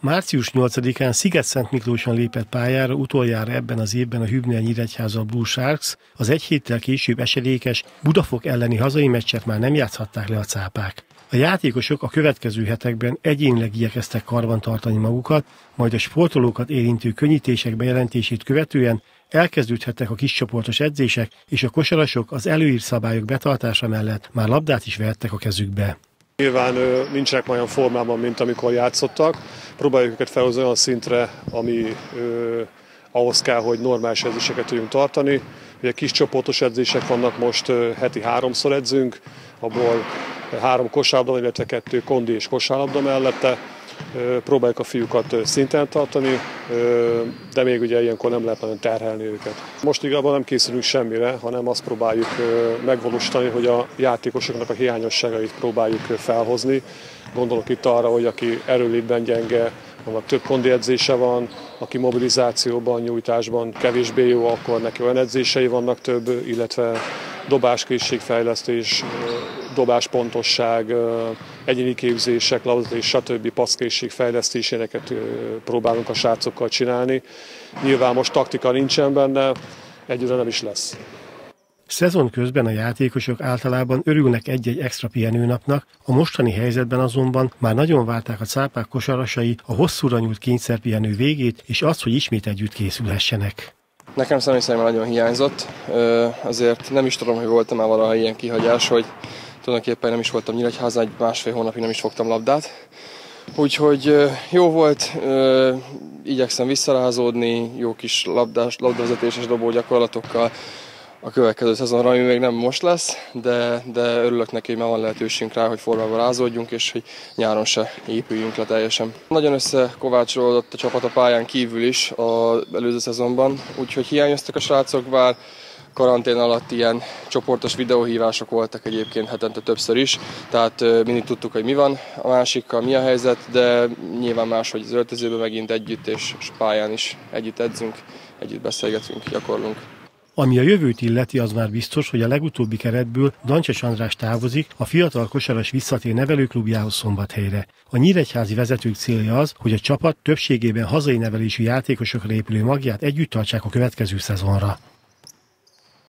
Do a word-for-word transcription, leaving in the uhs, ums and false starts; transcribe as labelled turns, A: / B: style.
A: március nyolcadikán Szigetszentmiklóson lépett pályára utoljára ebben az évben a Hübner Nyíregyháza Blue Sharks, az egy héttel később esedékes Budafok elleni hazai meccset már nem játszhatták le a cápák. A játékosok a következő hetekben egyénileg igyekeztek karban tartani magukat, majd a sportolókat érintő könnyítések bejelentését követően elkezdődhettek a kiscsoportos edzések, és a kosarasok az előírt szabályok betartása mellett már labdát is vehettek a kezükbe.
B: Nyilván nincsenek olyan formában, mint amikor játszottak. Próbáljuk őket felhozni olyan szintre, ami ö, ahhoz kell, hogy normális edzéseket tudjunk tartani. Ugye kis csoportos edzések vannak, most ö, heti háromszor edzünk, abból három kosárlabda, illetve kettő kondi és kosárlabda mellette. Ö, próbáljuk a fiúkat szinten tartani, ö, de még ugye ilyenkor nem lehet nagyon terhelni őket. Most igazából nem készülünk semmire, hanem azt próbáljuk ö, megvalósítani, hogy a játékosoknak a hiányosságait próbáljuk felhozni. Gondolok itt arra, hogy aki erőlétben gyenge, annak több kondi edzése van, aki mobilizációban, nyújtásban kevésbé jó, akkor neki olyan edzései vannak több, illetve dobáskészségfejlesztés, dobáspontosság, egyéni képzések, labdavezetés, stb. Passzkészség fejlesztéséneket próbálunk a srácokkal csinálni. Nyilván most taktika nincsen benne, egyre nem is lesz.
A: Szezon közben a játékosok általában örülnek egy-egy extra pihenőnapnak, a mostani helyzetben azonban már nagyon várták a cápák kosarasai a hosszúra nyúlt kényszerpihenő végét, és azt, hogy ismét együtt készülhessenek.
C: Nekem személy szerint nagyon hiányzott, azért nem is tudom, hogy voltam már valaha ilyen kihagyás, hogy tulajdonképpen nem is voltam Nyíregyházán, egy másfél hónapig nem is fogtam labdát. Úgyhogy jó volt, igyekszem visszarázódni, jó kis labdás, labdavezetéses dobógyakorlatokkal a következő szezonra, ami még nem most lesz, de, de örülök neki, hogy már van lehetőségünk rá, hogy formába rázódjunk, és hogy nyáron se épüljünk le teljesen. Nagyon összekovácsolódott a csapat a pályán kívül is az előző szezonban, úgyhogy hiányoztak a srácok, bár karantén alatt ilyen csoportos videóhívások voltak egyébként hetente többször is, tehát mindig tudtuk, hogy mi van a másikkal, mi a helyzet, de nyilván máshogy az öltözőben megint együtt, és pályán is együtt edzünk, együtt beszélgetünk, gyakorlunk.
A: Ami a jövőt illeti, az már biztos, hogy a legutóbbi keretből Dancses András távozik, a fiatal kosaras visszatér nevelőklubjához Szombathelyre. A nyíregyházi vezetők célja az, hogy a csapat többségében hazai nevelésű játékosokra épülő magját együtt tartsák a következő szezonra.